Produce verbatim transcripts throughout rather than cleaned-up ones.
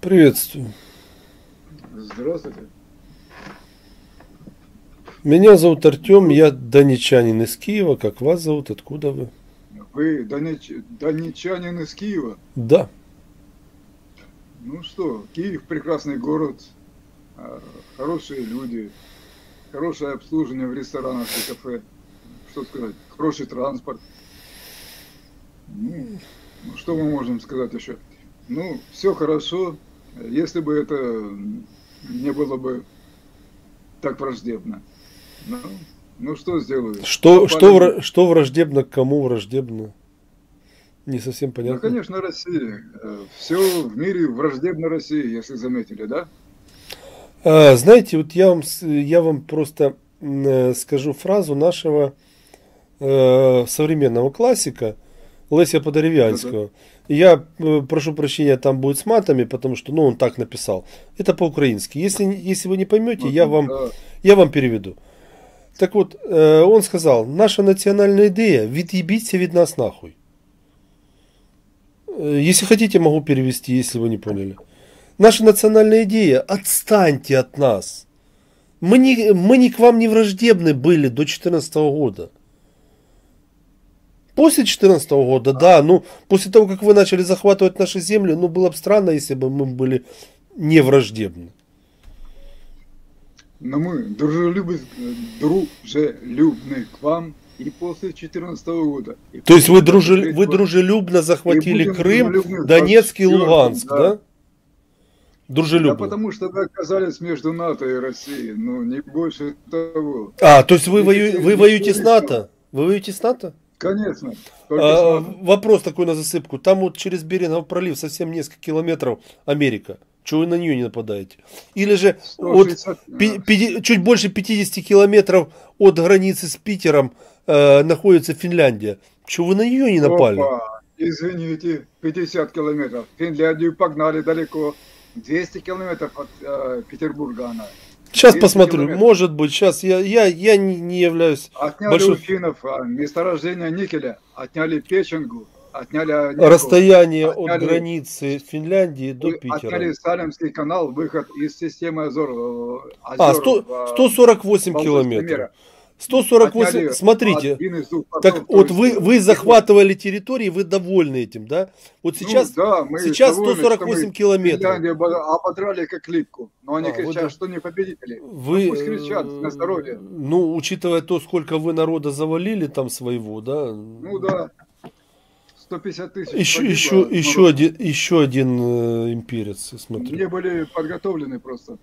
Приветствую. Здравствуйте. Меня зовут Артем, я донечанин из Киева. Как вас зовут? Откуда вы? Вы донеч... донечанин из Киева? Да. Ну что, Киев прекрасный город, хорошие люди, хорошее обслуживание в ресторанах и кафе, что сказать, хороший транспорт. Ну, что мы можем сказать еще? Ну, все хорошо, если бы это не было бы так враждебно. Ну, ну что сделаю? Что, что, что враждебно, к кому враждебно? Не совсем понятно. Ну, конечно, Россия. Все в мире враждебно России, если заметили, да? А, знаете, вот я вам, я вам просто скажу фразу нашего э, современного классика Леся Подеревянского. Я прошу прощения, там будет с матами, потому что, ну, он так написал. Это по-украински. Если, если вы не поймете, я вам, я вам переведу. Так вот, э, он сказал: наша национальная идея — від'їбіться від нас нахуй. Если хотите, могу перевести, если вы не поняли. Наша национальная идея — отстаньте от нас. Мы не, мы не к вам не враждебны были до две тысячи четырнадцатого года. После две тысячи четырнадцатого года, да, ну, после того, как вы начали захватывать наши земли, ну, было бы странно, если бы мы были не враждебны. Но мы дружелюбны, дружелюбны к вам и после две тысячи четырнадцатого года. И То есть вы, дружелю, вы дружелюбно захватили Крым, Донецк и Луганск, да? да? Дружелюбно. Да, потому что вы оказались между НАТО и Россией, ну, не больше того. А, то есть вы, вою, вы воюете с НАТО? Вы воюете с НАТО? Конечно. А, вопрос такой на засыпку. Там вот через Берингов пролив совсем несколько километров Америка. Чего вы на нее не нападаете? Или же сто шестьдесят, от, пи, пи, чуть больше пятидесяти километров от границы с Питером э, находится Финляндия. Чего вы на нее не напали? Опа, извините, пятьдесят километров. Финляндию погнали далеко. двести километров от э, Петербурга она. Сейчас посмотрю, километров. Может быть, сейчас я, я, я не, не являюсь... Отняли большим... у финнов а, месторождение никеля, отняли Печенгу, отняли... Нику, расстояние отняли, от границы Финляндии до Питера. Отняли Салемский канал, выход из системы Азор. озер а, сто, сто сорок восемь километров. сто сорок восемь, отняли, смотрите, так вот вы, вы захватывали территории, вы довольны этим, да? Вот сейчас, ну, да, мы сейчас довольны, сто сорок восемь километров. Ободрали как липку, но они а, кричат, вы, что не победители. Вы, ну, пусть кричат на здоровье. Ну, учитывая то, сколько вы народа завалили там своего, да? Ну да, сто пятьдесят тысяч. Еще, еще, еще один, еще один э, имперец, смотрю. Не были подготовлены просто.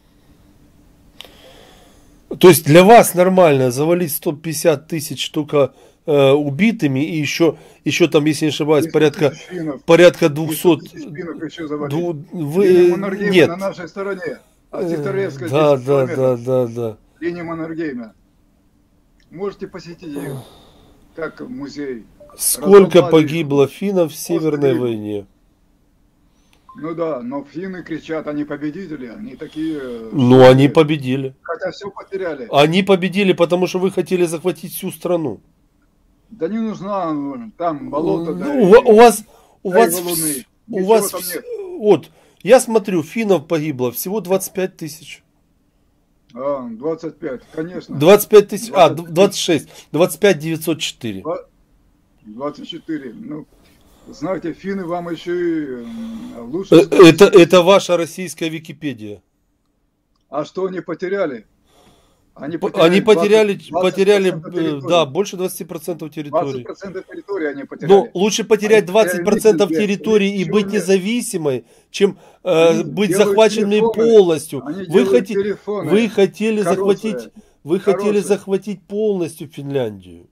То есть для вас нормально завалить сто пятьдесят тысяч только э, убитыми и еще, еще там, если не ошибаюсь, порядка, порядка двухсот. Дву, вы, нет. На нашей стороне. От Тихторецка да, да, да, да, да. Линия Маннергейма. Можете посетить ее как музей. Сколько погибло финнов в Северной войне? Ну да, но финны кричат, они победители, они такие... Ну, что они победили. Хотя все потеряли. Они победили, потому что вы хотели захватить всю страну. Да не нужна, там болото. Ну, да, у, у вас... У да вас... У вас... Вот, я смотрю, финнов погибло всего двадцать пять тысяч. А, двадцать пять, конечно. двадцать пять тысяч, а, двадцать шесть, двадцать пять девятьсот четыре. двадцать четыре, ну... Знаете, финны вам еще и лучше... Это, это ваша российская Википедия. А что они потеряли? Они потеряли, они потеряли, двадцать, потеряли да, больше двадцати процентов территории. двадцать процентов территории они потеряли. Но лучше потерять двадцать процентов территории и быть независимой, чем э, быть захваченной полностью. Вы, хоти, вы хотели хорошие, захватить, вы хотели захватить полностью Финляндию.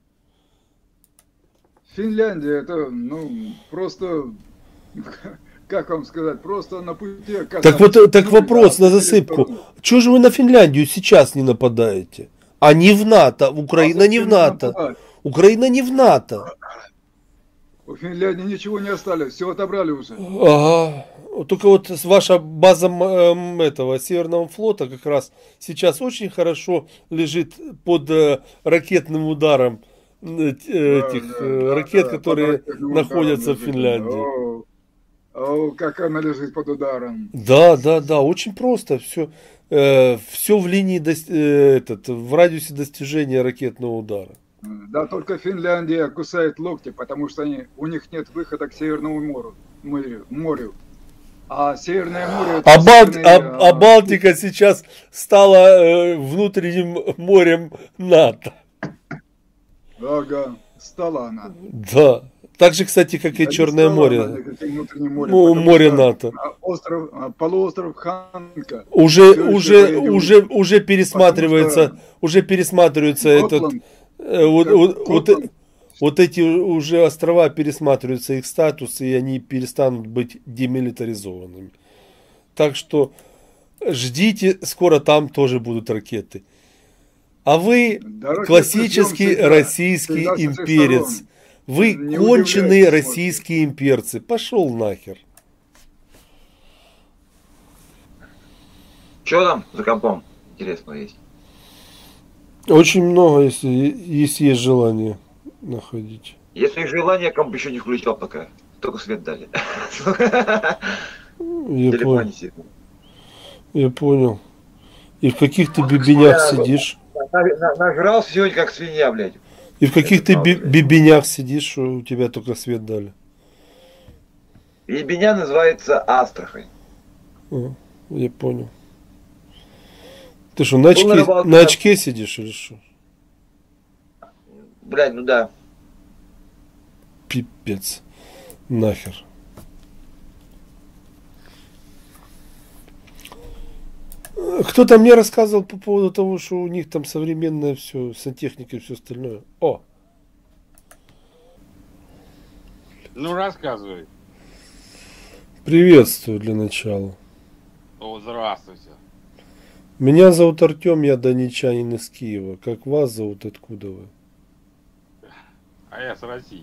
Финляндия это, ну, просто, как вам сказать, просто на пути... Так вот, так вопрос на засыпку. Чего же вы на Финляндию сейчас не нападаете? А не в НАТО. Украина а не в НАТО. Украина не в НАТО. У Финляндии ничего не осталось, все отобрали уже. Ага. Только вот ваша база э, этого Северного флота как раз сейчас очень хорошо лежит под э, ракетным ударом этих да, да, ракет, да, которые находятся в Финляндии. О, как она лежит под ударом. Да, да, да, очень просто. Все, э, все в линии, дос- э, этот, в радиусе достижения ракетного удара. Да, только Финляндия кусает локти, потому что они, у них нет выхода к Северному морю. морю, морю. А Северное море это А, Бал- северный, а- а а, Балтика сейчас стала э, внутренним морем НАТО. ага, стала она. Да. Так же, кстати, как и Да не Черное стала она море. никаким внутренним морем, Ну, потому море что НАТО. а, остров, а, полуостров Ханка Уже, все еще уже, поедем, уже, уже потому пересматривается, что уже пересматривается этот, Готланд, э, вот, как вот, вот, Готланд, вот эти уже острова пересматриваются их статус, и они перестанут быть демилитаризованными. Так что ждите, скоро там тоже будут ракеты. А вы да, ракет мы ждем классический всегда, российский всегда со всех имперец. сторон. Вы Не конченые удивляйтесь, можете. российские имперцы. Пошел нахер. Что там за компом интересного есть? Очень много, если, если есть желание находить. Если желание, комп еще не включал пока. Только свет дали. Я Телефон понял. не сидит. Я понял. И в каких ты бибенях сидишь? Нажрался сегодня как свинья, блядь. И в каких Это ты правда, би- блядь. бибенях сидишь, что у тебя только свет дали? Ебеня называется Астрахань. А, я понял. Ты что, на Был на очке, рыбалке. на очке сидишь или что? Блядь, ну да. Пипец. Нахер. Кто-то мне рассказывал по поводу того, что у них там современное все, сантехника и все остальное. О, Ну, рассказывай. приветствую для начала. О, здравствуйте. Меня зовут Артем, я донечанин из Киева. Как вас зовут, откуда вы? А я с России.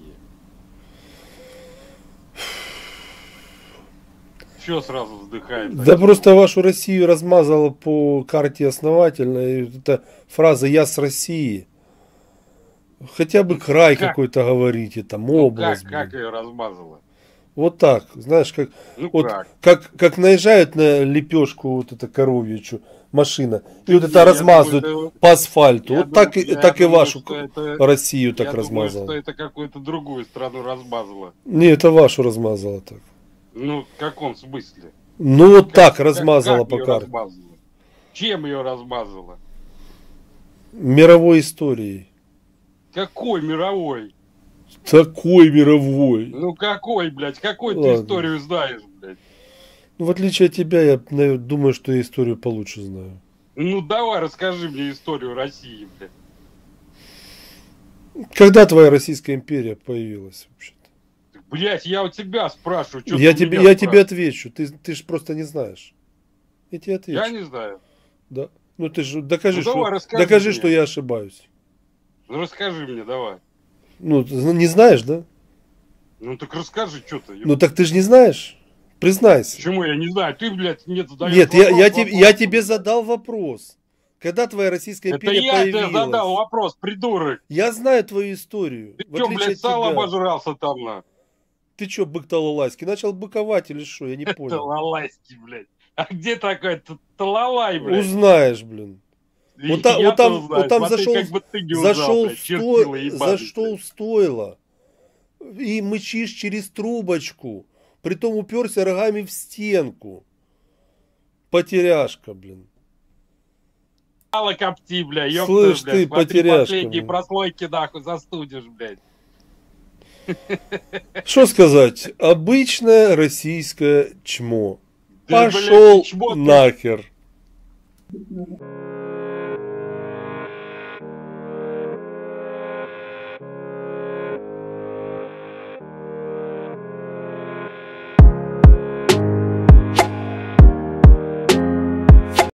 Чё сразу вздыхает? Да просто вашу Россию размазала по карте основательно. И вот эта фраза «я с России». Хотя бы край Как? какой-то говорите, там Ну, область. как, как блин. ее размазало? Вот так, знаешь, как, Ну вот, как? как, как наезжают на лепешку вот эта коровьючу машина, и вот Не, это я размазывают думаю, это- по асфальту. я вот так, думаю- и, я так и думаю, вашу что это- Россию так Я думаю, размазало. что это какую-то другую страну размазало. Не, это вашу размазало так. Ну, в каком смысле? Ну вот так Как- размазало как по её карте. размазало? Чем ее размазало? Мировой историей. Какой мировой? Такой мировой. Ну какой, блядь? Какой ты Ладно. историю знаешь, блядь? Ну, в отличие от тебя, я наверное, думаю, что я историю получше знаю. Ну давай, расскажи мне историю России, блядь. Когда твоя Российская империя появилась вообще-то? Блядь, я у тебя спрашиваю, что Я, ты тебе, меня я тебе спрашиваешь? отвечу. Ты, ты же просто не знаешь. Я тебе отвечу. Я не знаю. Да. Ну ты же докажи, Ну, давай, что, расскажи докажи, мне. что я ошибаюсь. Ну расскажи мне, давай. Ну, ты зна- не знаешь, да? Ну так расскажи, что ты. Ну так ты же не знаешь. Признайся. Почему я не знаю? Ты, блядь, мне задаешь Нет, я, вопрос, я, тебе, вопрос. я тебе задал вопрос. Когда твоя Российская Это империя я появилась? тебе задал вопрос, придурок. Я знаю твою историю. Ты в что, отличие блядь, от сало тебя. обожрался там, на? Ты что, бык талалайский? Начал быковать или что? Я не понял. Талалайский, блядь. А где такой т- талалай, блядь? Узнаешь, блин. Вот, та- Я-то вот там, узнаю. вот там Смотри, зашел, как бы ты не узнал, зашел, блядь, в чертила сто... ебаный, зашел блядь. в стойло и мычишь через трубочку. Притом уперся рогами в стенку. Потеряшка, блин. Сало копти, бля, ёпта, Слышь блядь. ты, Смотри, потеряшка, последние блин. прослойки, нахуй, застудишь, блядь. Что сказать? Обычное российское чмо. Да, блядь, Пошел чмо ты. нахер.